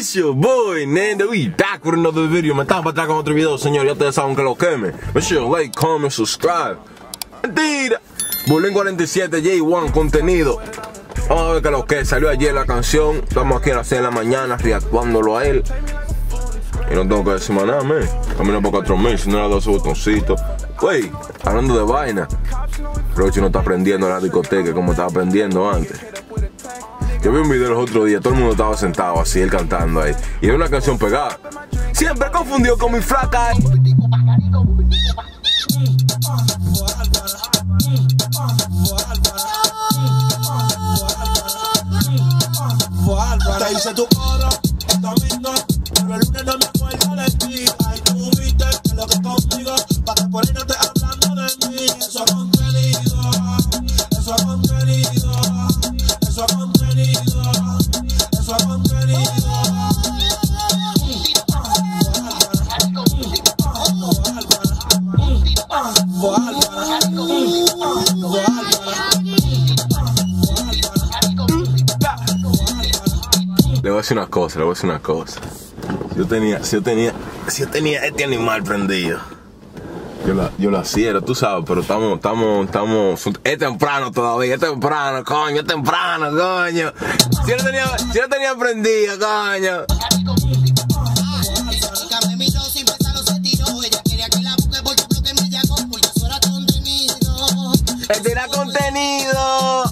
It's your boy Nando. We back with another video. Me estamos para atrás con otro video, señor. Ya ustedes saben que lo queme. Make sure you like, comment, subscribe. Mentira. Bulín 47, J1, contenido. Vamos a ver que lo que salió ayer la canción. Estamos aquí a las 6 de la mañana reactuándolo a él. Y no tengo que decir más nada, man. Camino por 4000, si no le doy su botoncito. Wey, hablando de vaina. Rochi no está aprendiendo en la discoteca como estaba aprendiendo antes. Yo vi un video los otros días, todo el mundo estaba sentado así, él cantando ahí. Y era una canción pegada. Siempre confundido con mi flaca. Te hice tu cara, domingo, pero el lunes no me acuerdo de ti. Ay, tú viste que lo que conmigo, para que por ahí no estés hablando de mí. Eso es contenido, eso es contenido, eso es contenido, eso es contenido. Le voy a decir una cosa, Si yo tenía este animal prendido, yo lo hacía, tú sabes, pero estamos, es temprano todavía, es temprano, coño, es temprano, coño. Si yo tenía prendido, coño. Este era contenido.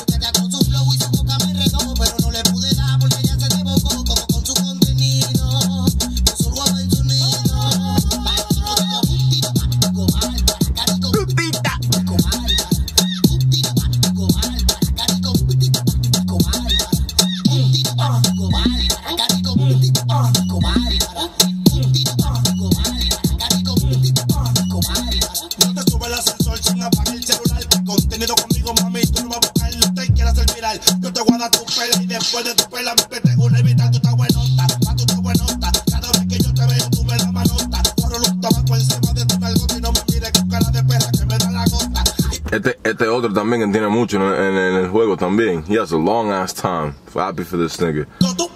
Yo te voy a dar tu pela y después de tu pela me pete una vital. Tú estás buenota, tú estás buenota. Cada vez que yo te veo tú me das manota. Corro los tabacos encima de tu nalgota y no me mires con cara de perra que me da la gota. Este otro también que tiene mucho en el juego también. He has a long ass time. Happy for this nigga.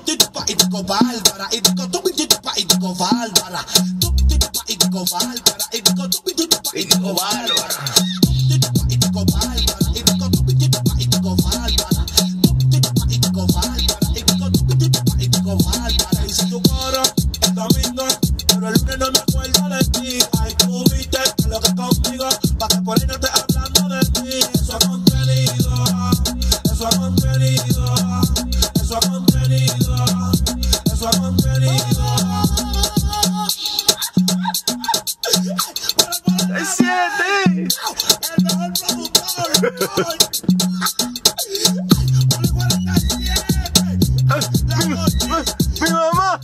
Pero el lunes no me acuerdo de ti. Ay, tú viste que lo que conmigo, para que por ahí no estés hablando de mí. Eso es contenido, eso es contenido, eso es contenido, eso es contenido. ¡Es 7! El mejor productor. ¡Mi mamá!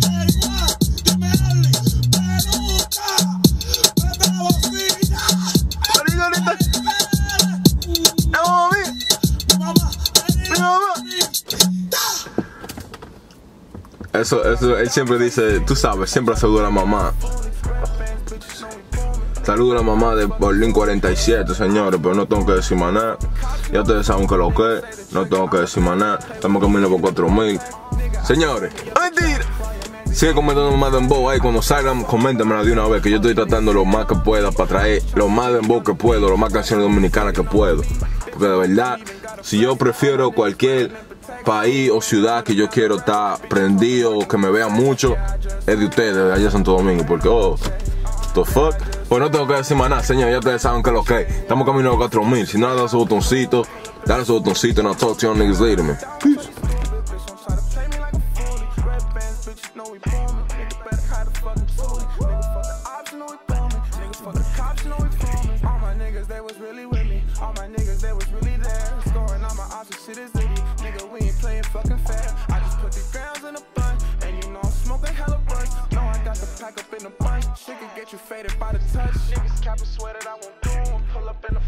Eso, él siempre dice, tú sabes, siempre saluda a la mamá. Saluda a la mamá de Bulín 47, señores, pero no tengo que decir más nada. Ya ustedes saben que lo que es, no tengo que decir más nada. Estamos caminando por 4000. Señores, mentira. Sigue comentando más dembow ahí, cuando salgan, coméntamela de una vez, que yo estoy tratando lo más que pueda para traer lo más dembow que puedo, lo más canciones dominicanas que puedo. Porque de verdad, si yo prefiero cualquier país o ciudad que yo quiero estar prendido, que me vean mucho, es de ustedes, de allá de Santo Domingo, porque the fuck. Pues no tengo que decir más nada, señor, ya ustedes saben que lo que es. Estamos caminando a 4000, si no le dan su botoncito, dale su botoncito, and I'll talk to y'all niggas later, man. Peace. Pack up in the bunch, shit can get you faded by the touch. Niggas cap and swear that I won't do 'em. Pull up in the